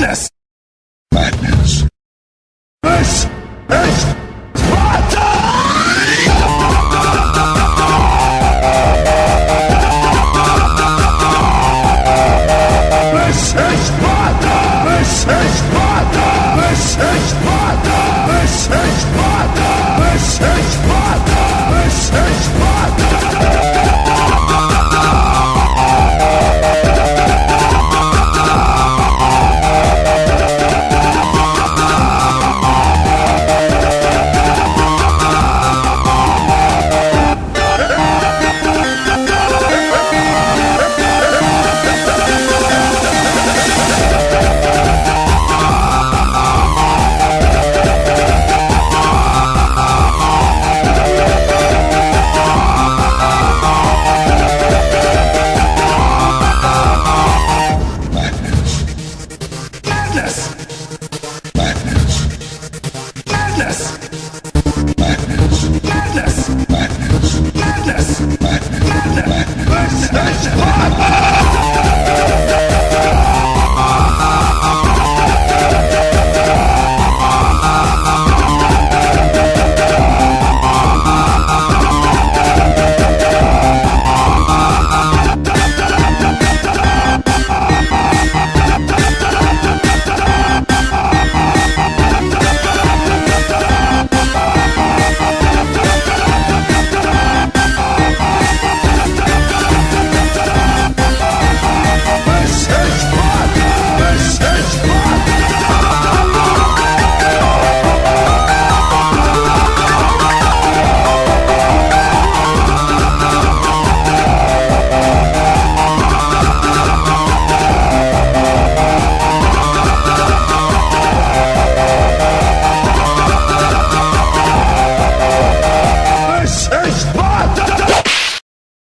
Madness! Madness! This is Sparta! This is Sparta! This is Sparta! This is Sparta! This is Sparta! This is Sparta! This is Sparta! Madness! Madness! Madness! Madness!